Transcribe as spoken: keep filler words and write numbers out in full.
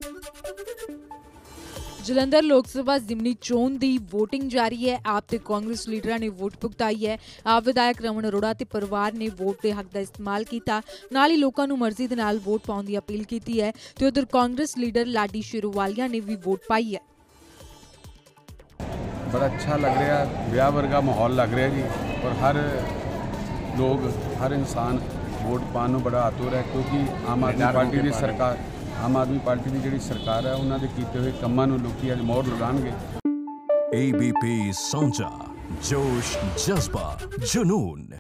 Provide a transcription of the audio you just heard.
ਜਲੰਧਰ ਲੋਕ ਸਭਾ ਜ਼ਿਮਨੀ ਚੋਣ ਦੀ VOTING ਜਾਰੀ ਹੈ। ਆਪ ਤੇ ਕਾਂਗਰਸ ਲੀਡਰਾਂ ਨੇ ਵੋਟ ਭੁਗਤਾਈ ਹੈ। ਆਪ ਵਿਧਾਇਕ ਰਮਨ ਅਰੋੜਾ ਤੇ ਪਰਿਵਾਰ ਨੇ ਵੋਟ ਦੇ ਹੱਕ ਦਾ ਇਸਤੇਮਾਲ ਕੀਤਾ, ਨਾਲ ਹੀ ਲੋਕਾਂ ਨੂੰ ਮਰਜ਼ੀ ਦੇ ਨਾਲ ਵੋਟ ਪਾਉਣ ਦੀ ਅਪੀਲ ਕੀਤੀ ਹੈ। ਤੇ ਉਧਰ ਕਾਂਗਰਸ ਲੀਡਰ ਲਾਡੀ ਸ਼ੇਰੋਵਾਲੀਆ ਨੇ ਵੀ ਵੋਟ ਪਾਈ ਹੈ। बड़ा अच्छा लग रहा है, ब्याह वर्गा माहौल लग रहा है जी। और हर लोग हर इंसान वोट पाने बड़ा आतुर है, क्योंकि आम आदमी पार्टी की सरकार आम आदमी पार्टी की जी सरकार है, उन्होंने किए हुए कामों लोग अज मोहर लगाएंगे। A B P Sonja, जोश जज्बा जुनून।